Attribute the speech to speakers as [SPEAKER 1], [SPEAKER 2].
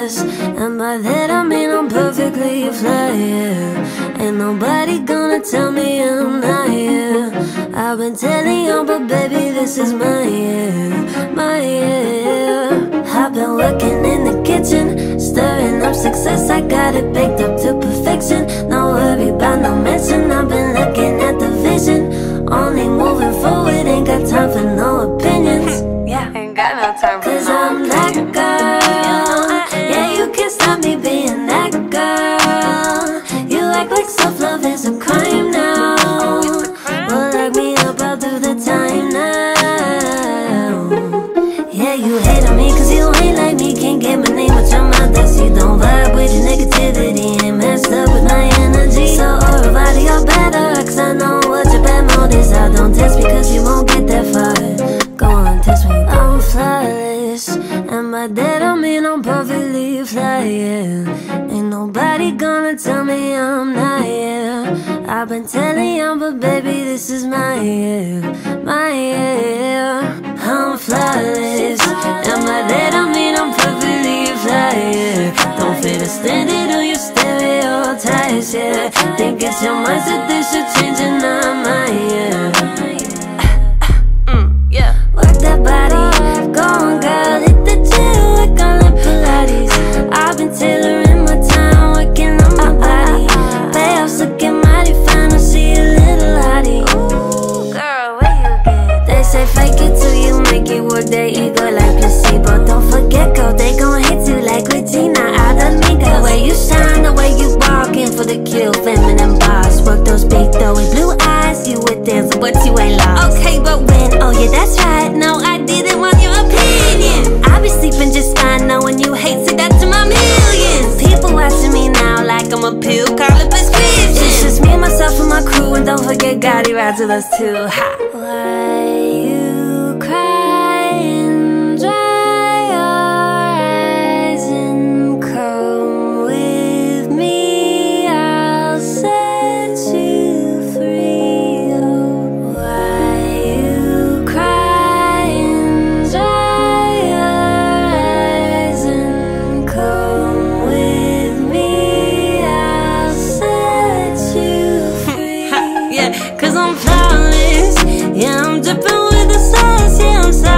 [SPEAKER 1] flawless, and by that I mean I'm perfectly fly, yeah. Ain't nobody gonna tell me I'm not, yeah. I've been telling you, but baby, this is my year, my year. I've been working in the kitchen, stirring up success, I got it baked up to perfection. No worry about no mention, I've been looking at the vision. Only moving forward, ain't got time for no opinions.
[SPEAKER 2] Yeah, ain't got no time for
[SPEAKER 1] 'Cause
[SPEAKER 2] no
[SPEAKER 1] I'm that girl. Yeah, you can't stop me being that girl. You act like self-love is a crime now. Well, lock me up, I'll do the time now. Yeah, you hate on me 'cause you ain't like me. Can't get my name out your mouth, that you don't vibe with your negativity. Ain't messed up with my energy. So everybody, you're better, 'cause I know what your bad motives are. Don't test me 'cause you won't get that far. Go on, test me. I'm flawless, and by that I mean I'm perfectly fly, yeah. Ain't nobody gonna tell me I'm not, yeah. I've been telling you, but baby, this is my year, my year. I'm flawless, and by that I mean I'm perfectly fly, yeah. Don't fit a standard on your stereotypes, yeah. Think it's your mindset that should change and not mine, yeah. Work that body, go on girl, hit the gym, work on the Pilates. I've been tailoring my time, working on my body. Payoffs looking mighty fine, I see a little hottie. Ooh, girl, where you get? They say fake it till you make it work, their ego like placebo. Don't forget, girl, they gon' hit you like Regina out of Nico. The way you shine, the way you walk in for the kill, feminine boss. Work those big though blue eyes, you would dance, but you ain't lost. Okay, but when? Oh yeah, that's right. No, I didn't want your opinion. I be sleeping just fine knowing you hate, see that to my millions. People watching me now like I'm a pill, call it prescription. It's just me, myself, and my crew, and don't forget Gotti rides with us too. Ha. Why you crying? Dry your eyes and come with me. I'll set you free. Oh, why you crying? Dry your eyes and come with me. I'll set you free. Yeah, 'cause I'm flawless. Yeah, I'm dripping with the sauce. Yeah, I'm sorry.